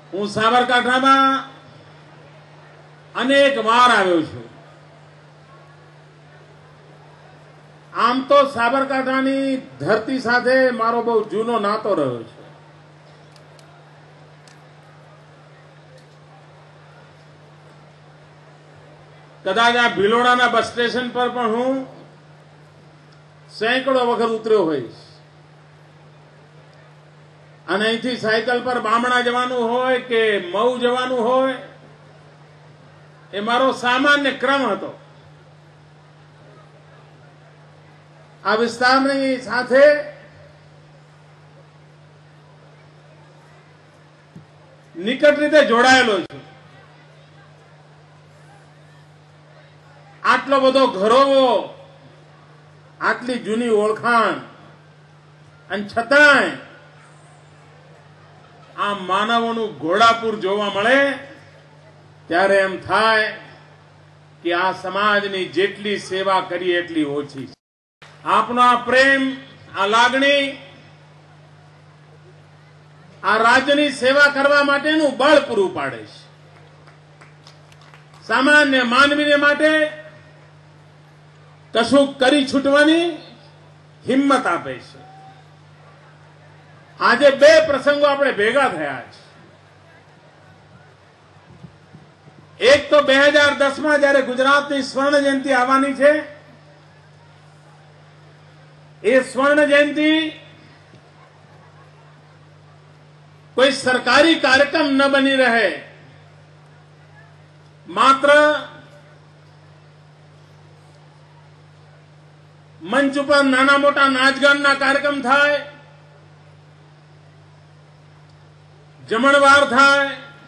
હું સાબરકાંઠામાં અનેક વાર આવ્યો છું। આમ તો સાબરકાંઠાની ધરતી સાથે મારો બહુ જૂનો નાતો રહ્યો છે। કદાચ આ ભિલોડાના બસ સ્ટેશન પર પણ હું સેંકડો વખત ઉતર્યો હોઈશ અને અહીંથી સાયકલ પર બામણા જવાનું હોય કે મઉ જવાનું હોય એ મારો સામાન્ય ક્રમ હતો। આ વિસ્તારની સાથે નિકટ રીતે જોડાયેલો છું। આટલો બધો ઘરોવો, આટલી જૂની ઓળખાણ અને છતાંય આ માનવોનું ઘોડાપુર જોવા મળે ત્યારે એમ થાય કે આ સમાજની જેટલી સેવા કરી એટલી ઓછી છે। આપનો આ પ્રેમ, આ લાગણી આ રાજ્યની સેવા કરવા માટેનું બળ પૂરું પાડે છે। સામાન્ય માનવીને માટે કશું કરી છૂટવાની હિંમત આપે છે। આજે બે પ્રસંગો આપણે ભેગા થયા છે। એક તો 2010માં જયારે ગુજરાતની સ્વર્ણ જયંતિ આવવાની છે, એ સ્વર્ણ જયંતિ કોઈ સરકારી કાર્યક્રમ ન બની રહે, માત્ર મંચ ઉપર નાના મોટા નાચગાનના કાર્યક્રમ થાય, જમણવાર થાય,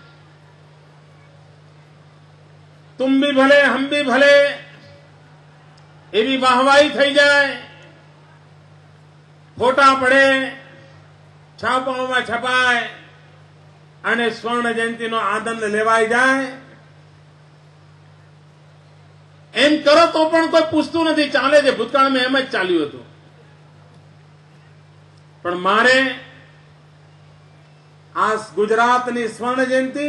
तुम भी भले हम भी भले एवी वाहवाही થઈ જાય, ફોટા પડે, છાપાઓમાં છપાય અને સ્વર્ણ જયંતિનો આનંદ લેવાઈ જાય। એમ કરો તો પણ કોઈ પૂછતું નથી, ચાલે છે। ભૂતકાળમાં એમ જ ચાલ્યું હતું। પણ મારે આ ગુજરાતની સ્વર્ણ જયંતિ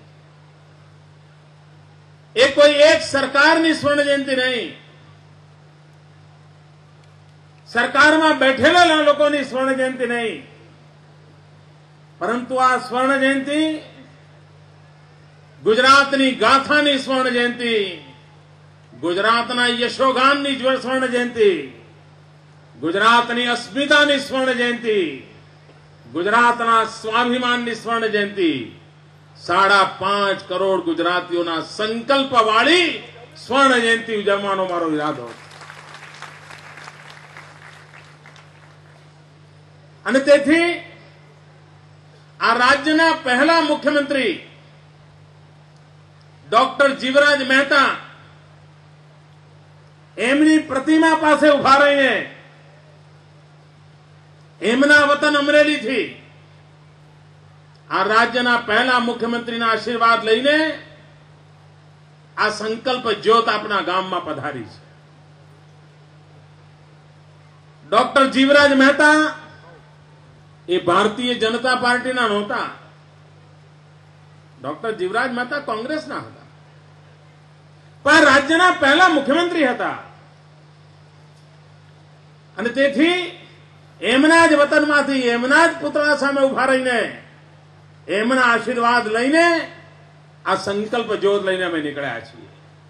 એ કોઈ એક સરકારની સ્વર્ણ જયંતિ નહીં, સરકારમાં બેઠેલા લોકોની સ્વર્ણ જયંતિ નહીં, પરંતુ આ સ્વર્ણ જયંતિ ગુજરાતની ગાથાની સ્વર્ણ જયંતિ, ગુજરાતના યશોગાનની સ્વર્ણ જયંતિ, ગુજરાતની અસ્મિતાની સ્વર્ણ જયંતિ, ગુજરાતના સ્વાભિમાનની સ્વર્ણ જયંતિ, 5.5 કરોડ ગુજરાતીઓના સંકલ્પવાળી સ્વર્ણ જયંતિ ઉજવવાનો મારો ઈરાદો છે। અને તેથી આ રાજ્યના પહેલા મુખ્યમંત્રી ડોક્ટર જીવરાજ મહેતા એમની પ્રતિમા પાસે ઉભા રહીને એમના વતન અમરેલીથી આ રાજ્યના પહેલા મુખ્યમંત્રીના આશીર્વાદ લઈને આ સંકલ્પ જ્યોત આપણા ગામમાં પધારી છે। ડોક્ટર જીવરાજ મહેતા એ ભારતીય જનતા પાર્ટીના નહોતા, ડોક્ટર જીવરાજ મહેતા કોંગ્રેસના હતા, પણ રાજ્યના પહેલા મુખ્યમંત્રી હતા। અને તેથી એમના જ વતનમાંથી એમના જ પુતળા સામે ઉભા રહીને એમના આશીર્વાદ લઈને આ સંકલ્પ જ્યોત લઈને અમે નીકળ્યા છીએ।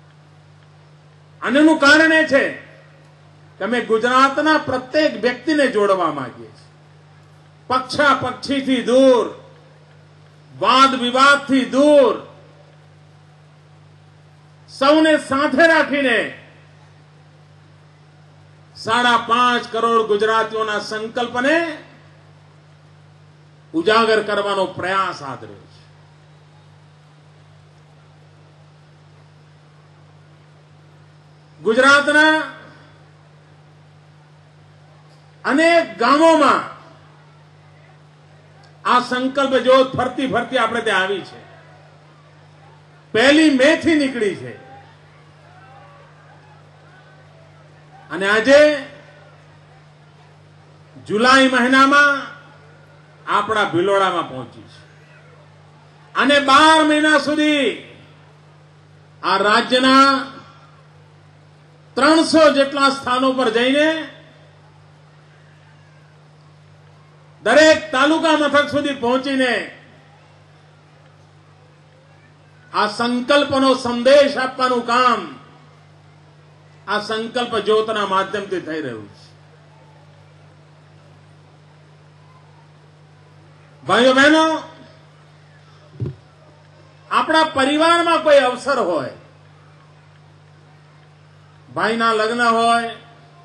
આનું કારણ એ છે કે અમે ગુજરાતના પ્રત્યેક વ્યક્તિને જોડવા માંગીએ છીએ। પક્ષા પક્ષીથી દૂર, વાદ વિવાદથી દૂર, સૌને સાથે રાખીને 5.5 કરોડ ગુજરાતીઓના સંકલ્પને ઉજાગર કરવાનો પ્રયાસ હાથ ધર્યો છે। ગુજરાતના અનેક ગામોમાં આ સંકલ્પ જ્યોત ફરતી ફરતી આપણે ત્યાં આવી છે। 1 મે થી નીકળી છે અને આજે જુલાઈ મહિનામાં આપણા ભિલોડામાં પહોંચી છે। અને 12 મહિના સુધી આ રાજ્યના 300 જેટલા સ્થાનો પર જઈને દરેક તાલુકા મથક સુધી પહોંચીને આ સંકલ્પનો સંદેશ આપવાનું કામ આ સંકલ્પ જ્યોતના માધ્યમથી થઈ રહ્યું છે. ભાઈઓ બહેનો, આપણા પરિવારમાં કોઈ અવસર હોય, ભાઈના લગ્ન હોય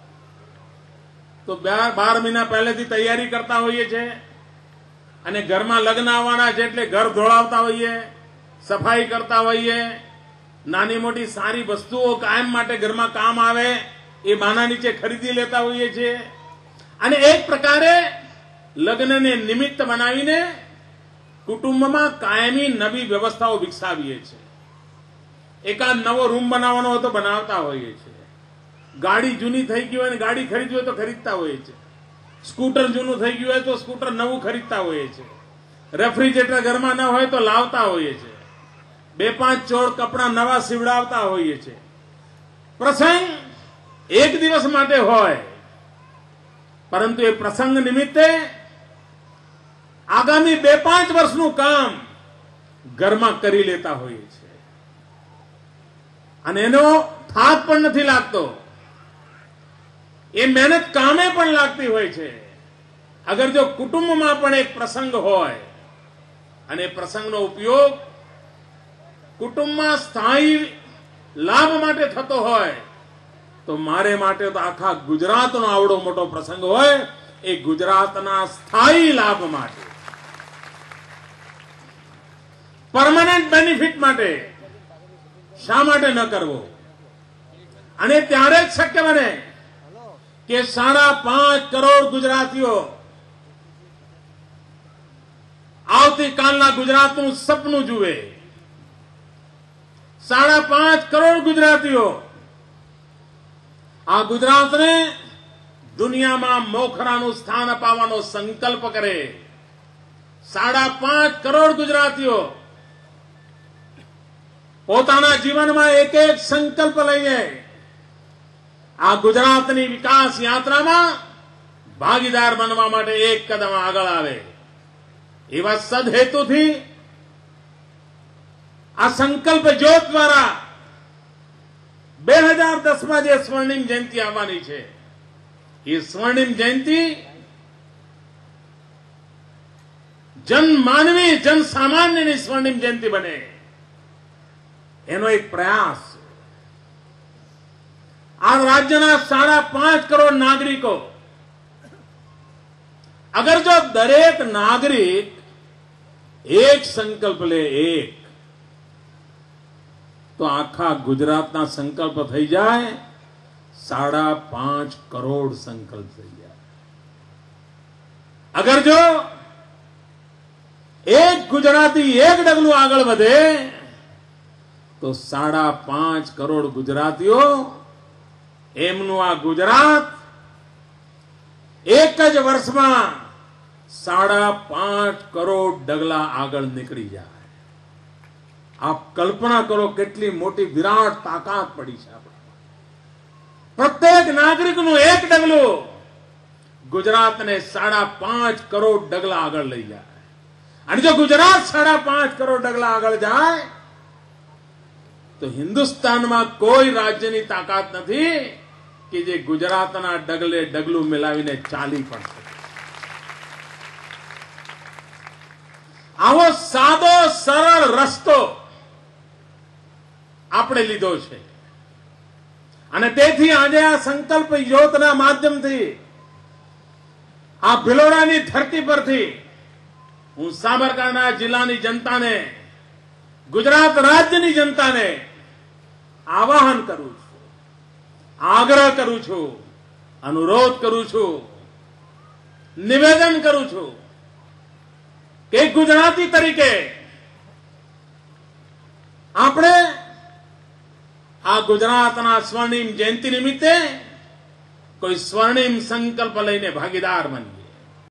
તો 12 મહિના પહેલેથી તૈયારી કરતા હોઈએ છીએ અને ઘરમાં લગ્ન આવવાના છે એટલે ઘર ધોળાવતા હોઈએ, સફાઈ કરતા હોઈએ, નાની મોટી સારી વસ્તુઓ કાયમ માટે ઘરમાં કામ આવે એ બહાના નીચે ખરીદી લેતા હોઈએ છીએ અને એક પ્રકારે લગ્નને નિમિત્ત બનાવીને કુટુંબમાં કાયમી નવી વ્યવસ્થાઓ વિકસાવીએ છીએ. એકાદ નવો રૂમ બનાવવાનો હોય તો બનાવતા હોઈએ છીએ. ગાડી જૂની થઈ ગઈ હોય ને ગાડી ખરીદવી હોય તો ખરીદતા હોઈએ છીએ. સ્કૂટર જૂનું થઈ ગયું હોય તો સ્કૂટર નવું ખરીદતા હોઈએ છીએ. રેફ્રિજરેટર ઘરમાં ન હોય તો લાવતા હોઈએ છીએ. 2-5 જોડ કપડા નવા સીવડાવતા હોઈએ છીએ. પ્રસંગ એક દિવસ માટે હોય, પરંતુ એ પ્રસંગ નિમિત્તે આગામી 2-5 વર્ષનું કામ ઘરમાં કરી લેતા હોઈએ છીએ અને એનો થાક પણ નથી લાગતો. એ મહેનત કામે પણ લાગતી હોય છે. અગર જો કુટુંબમાં પણ એક પ્રસંગ હોય અને એ પ્રસંગનો ઉપયોગ કુટુંબમાં સ્થાયી લાભ માટે થતો હોય તો મારે માટે તો આખા ગુજરાતનો આવડો મોટો પ્રસંગ હોય એ ગુજરાતના સ્થાયી લાભ માટે, પરમાનન્ટ બેનિફિટ માટે શા માટે ન કરવો? અને ત્યારે જ શક્ય બને કે 5.5 કરોડ ગુજરાતીઓ આવતીકાલના ગુજરાતનું સપનું જુએ. 5.5 કરોડ ગુજરાતીઓ આ ગુજરાતને દુનિયામાં મોખરાનું સ્થાન અપાવવાનો સંકલ્પ કરે. 5.5 કરોડ ગુજરાતીઓ પોતાના જીવનમાં એક સંકલ્પ લઈને આ ગુજરાતની વિકાસ યાત્રામાં ભાગીદાર બનવા માટે એક કદમ આગળ આવે. એવા સદહેતુથી આ સંકલ્પ જ્યોત દ્વારા 2010માં જે સ્વર્ણિમ જયંતિ આવવાની છે એ સ્વર્ણિમ જયંતિ જનમાનવી જન સામાન્યની સ્વર્ણિમ જયંતિ બને એનો એક પ્રયાસ. આ રાજ્યના 5.5 કરોડ નાગરિકો, અગર જો દરેક નાગરિક એક સંકલ્પ લે, એક, તો આખા ગુજરાતના સંકલ્પ થઈ જાય 5.5 કરોડ સંકલ્પ થઈ જાય. અગર જો એક ગુજરાતી એક ડગલું આગળ વધે તો 5.5 કરોડ ગુજરાતીઓ એમનું આ ગુજરાત એક જ વર્ષમાં 5.5 કરોડ ડગલા આગળ નીકળી જાય. આપ કલ્પના કરો કેટલી મોટી વિરાટ તાકાત પડી છે આપણે. પ્રત્યેક નાગરિકનું એક ડગલું ગુજરાતને 5.5 કરોડ ડગલા આગળ લઈ જાય. અને જો ગુજરાત 5.5 કરોડ ડગલા આગળ જાય તો હિન્દુસ્તાનમાં કોઈ રાજ્યની તાકાત નથી કે જે ગુજરાતના ડગલે ડગલું મિલાવીને ચાલી પડશે. આવો સાદો સરળ રસ્તો આપણે લીધો છે અને તેથી આજે આ સંકલ્પ જ્યોતના માધ્યમથી આ ભિલોડાની ધરતી પરથી હું સાબરકાંઠા જિલ્લાની જનતાને, ગુજરાત રાજ્યની જનતાને આવાહન કરું છું, આગ્રહ કરું છું, અનુરોધ કરું છું, નિવેદન કરું છું કે ગુજરાતી તરીકે આપણે આ ગુજરાતના સ્વર્ણિમ જયંતિ નિમિત્તે કોઈ સ્વર્ણિમ સંકલ્પ લઈને ભાગીદાર બનીએ.